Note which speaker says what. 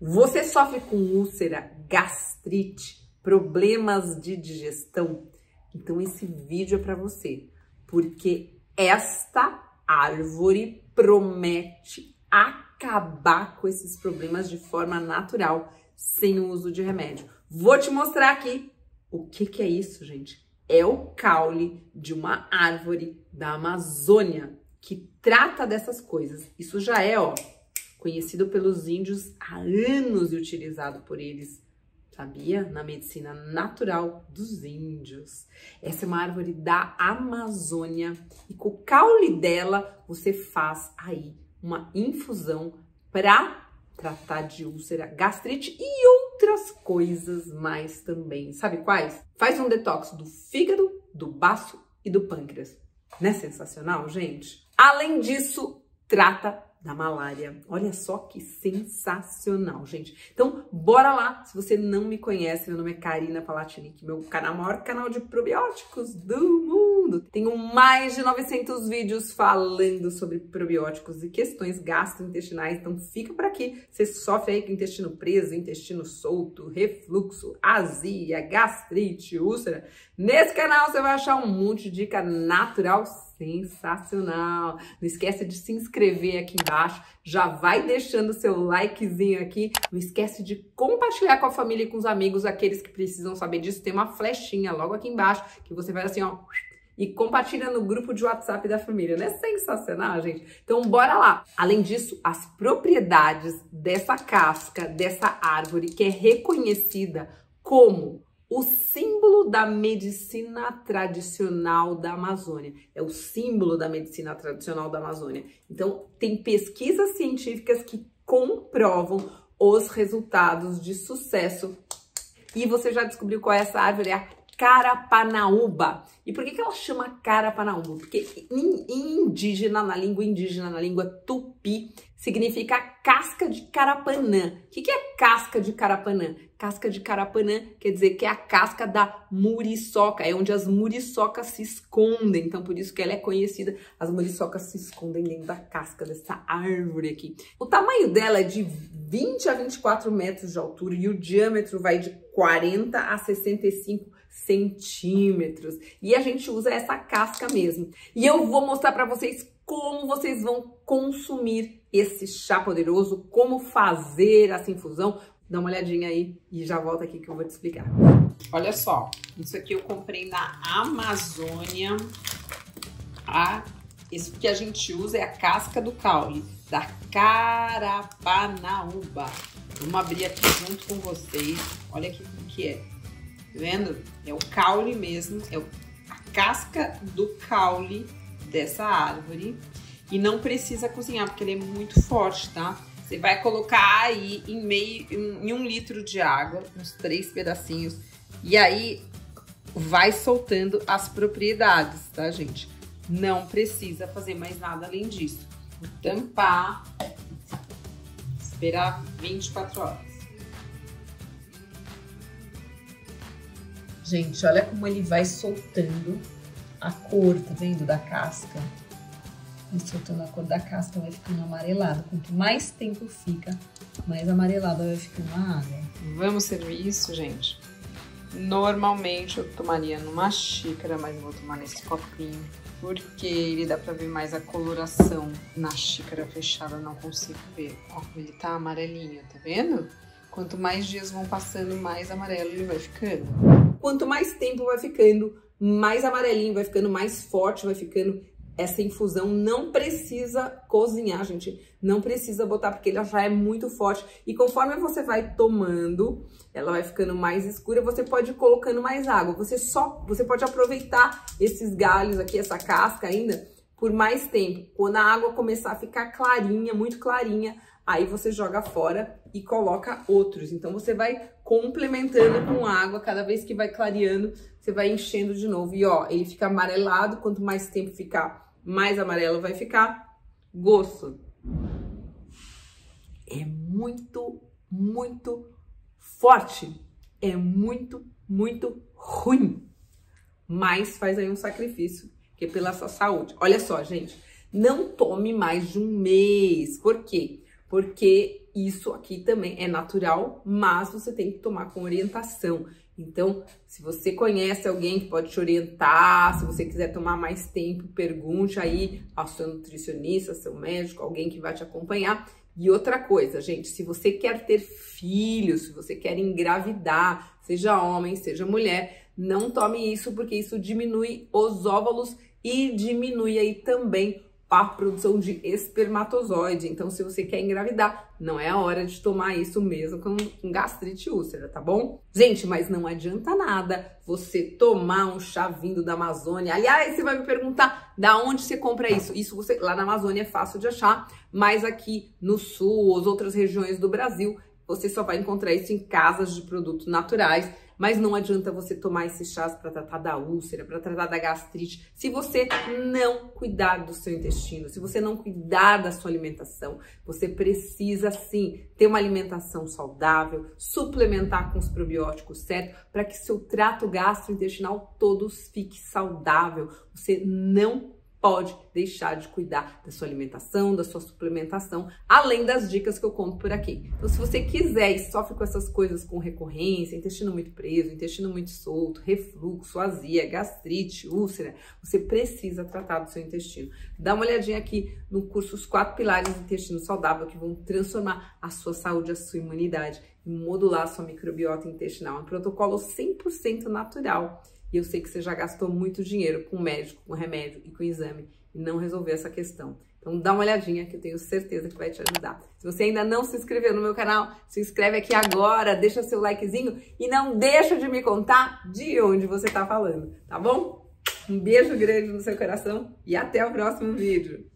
Speaker 1: Você sofre com úlcera, gastrite, problemas de digestão? Então esse vídeo é para você, porque esta árvore promete acabar com esses problemas de forma natural, sem o uso de remédio. Vou te mostrar aqui o que é isso, gente. É o caule de uma árvore da Amazônia que trata dessas coisas. Isso já é, conhecido pelos índios há anos e utilizado por eles, sabia? Na medicina natural dos índios. Essa é uma árvore da Amazônia e com o caule dela você faz aí uma infusão para tratar de úlcera, gastrite e outras coisas mais também. Sabe quais? Faz um detox do fígado, do baço e do pâncreas. Não é sensacional, gente? Além disso, trata da malária. Olha só que sensacional, gente. Então, bora lá. Se você não me conhece, meu nome é Karina Palatinic, meu canal, maior canal de probióticos do mundo. Tenho mais de 900 vídeos falando sobre probióticos e questões gastrointestinais. Então, fica por aqui. Você sofre aí com intestino preso, intestino solto, refluxo, azia, gastrite, úlcera. Nesse canal você vai achar um monte de dica natural sensacional. Não esquece de se inscrever aqui embaixo, já vai deixando seu likezinho aqui, não esquece de compartilhar com a família e com os amigos, aqueles que precisam saber disso, tem uma flechinha logo aqui embaixo, que você vai assim, e compartilha no grupo de WhatsApp da família, não é sensacional, gente? Então, bora lá! Além disso, as propriedades dessa casca, dessa árvore, que é reconhecida como o símbolo da medicina tradicional da Amazônia. É o símbolo da medicina tradicional da Amazônia. Então, tem pesquisas científicas que comprovam os resultados de sucesso. E você já descobriu qual é essa árvore? É a Carapanaúba. E por que ela chama Carapanaúba? Porque em indígena, na língua tupi, significa casca de carapanã. O que é casca de carapanã? Casca de carapanã quer dizer que é a casca da muriçoca, é onde as muriçocas se escondem. Então, por isso que ela é conhecida. As muriçocas se escondem dentro da casca dessa árvore aqui. O tamanho dela é de 20 a 24 metros de altura e o diâmetro vai de 40 a 65 centímetros. E a gente usa essa casca mesmo. E eu vou mostrar para vocês como vocês vão consumir esse chá poderoso, como fazer essa infusão. Dá uma olhadinha aí e já volta aqui que eu vou te explicar. Olha só, isso aqui eu comprei na Amazônia. Isso que a gente usa é a casca do caule, da Carapanaúba. Vamos abrir aqui junto com vocês. Olha aqui como que é. Tá vendo? É o caule mesmo, é a casca do caule dessa árvore. E não precisa cozinhar, porque ele é muito forte, tá? Você vai colocar aí em 1 litro de água, uns 3 pedacinhos. E aí vai soltando as propriedades, tá, gente? Não precisa fazer mais nada além disso. Vou tampar, esperar 24 horas. Gente, olha como ele vai soltando a cor, tá vendo, da casca. Vai soltando a cor da casca, vai ficando amarelada. Quanto mais tempo fica, mais amarelada vai ficando a água. Vamos servir isso, gente? Normalmente eu tomaria numa xícara, mas eu vou tomar nesse copinho, porque ele dá pra ver mais a coloração. Na xícara fechada eu não consigo ver. Ó, ele tá amarelinho, tá vendo? Quanto mais dias vão passando, mais amarelo ele vai ficando. Quanto mais tempo vai ficando, mais amarelinho vai ficando, mais forte vai ficando. Essa infusão não precisa cozinhar, gente. Não precisa botar, porque ela já é muito forte. E conforme você vai tomando, ela vai ficando mais escura. Você pode ir colocando mais água. Você pode aproveitar esses galhos aqui, essa casca ainda, por mais tempo. Quando a água começar a ficar clarinha, muito clarinha, aí você joga fora e coloca outros. Então, você vai complementando com água. Cada vez que vai clareando, você vai enchendo de novo. E, ó, ele fica amarelado. Quanto mais tempo ficar, mais amarelo vai ficar. Gosto. É muito, muito forte. É muito, muito ruim. Mas faz aí um sacrifício, que é pela sua saúde. Olha só, gente. Não tome mais de um mês. Por quê? Porque isso aqui também é natural, mas você tem que tomar com orientação. Então, se você conhece alguém que pode te orientar, se você quiser tomar mais tempo, pergunte aí ao seu nutricionista, seu médico, alguém que vai te acompanhar. E outra coisa, gente, se você quer ter filhos, se você quer engravidar, seja homem, seja mulher, não tome isso porque isso diminui os óvulos e diminui aí também a produção de espermatozoide. Então, se você quer engravidar, não é a hora de tomar isso mesmo com gastrite e úlcera, tá bom? Gente, mas não adianta nada você tomar um chá vindo da Amazônia. Aliás, você vai me perguntar da onde você compra isso. Isso você lá na Amazônia é fácil de achar, mas aqui no sul, as outras regiões do Brasil, você só vai encontrar isso em casas de produtos naturais. Mas não adianta você tomar esses chás para tratar da úlcera, para tratar da gastrite, se você não cuidar do seu intestino, se você não cuidar da sua alimentação. Você precisa, sim, ter uma alimentação saudável, suplementar com os probióticos certos, para que seu trato gastrointestinal todo fique saudável. Você não pode deixar de cuidar da sua alimentação, da sua suplementação, além das dicas que eu conto por aqui. Então, se você quiser e sofre com essas coisas com recorrência, intestino muito preso, intestino muito solto, refluxo, azia, gastrite, úlcera, você precisa tratar do seu intestino. Dá uma olhadinha aqui no curso Os 4 Pilares do Intestino Saudável, que vão transformar a sua saúde, a sua imunidade e modular a sua microbiota intestinal. É um protocolo 100% natural. E eu sei que você já gastou muito dinheiro com médico, com remédio e com exame e não resolveu essa questão. Então dá uma olhadinha que eu tenho certeza que vai te ajudar. Se você ainda não se inscreveu no meu canal, se inscreve aqui agora, deixa seu likezinho e não deixa de me contar de onde você tá falando, tá bom? Um beijo grande no seu coração e até o próximo vídeo.